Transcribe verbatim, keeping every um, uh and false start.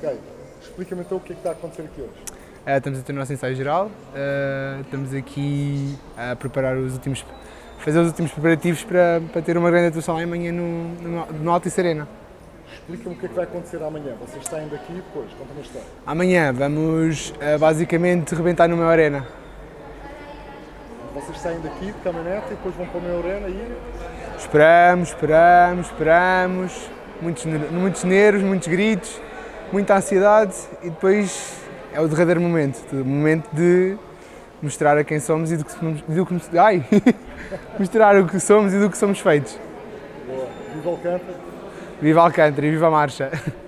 Ok. Explica-me então o que é que está a acontecer aqui hoje. Uh, estamos a ter o nosso ensaio geral, uh, estamos aqui a preparar os últimos, fazer os últimos preparativos para, para ter uma grande atuação amanhã no, no, no Altice Arena. Explica-me o que é que vai acontecer amanhã. Vocês saem daqui e depois, conta-me a história. Amanhã vamos uh, basicamente rebentar no meu Arena. Vocês saem daqui de caminhonete e depois vão para o meu Arena e... Esperamos, esperamos, esperamos, muitos, muitos nervos, muitos gritos, muita ansiedade e depois é o derradeiro momento, o momento de mostrar a quem somos e do que somos, do que, ai, mostrar o que somos e do que somos feitos. Boa. Viva Alcântara! Viva Alcântara e viva a marcha!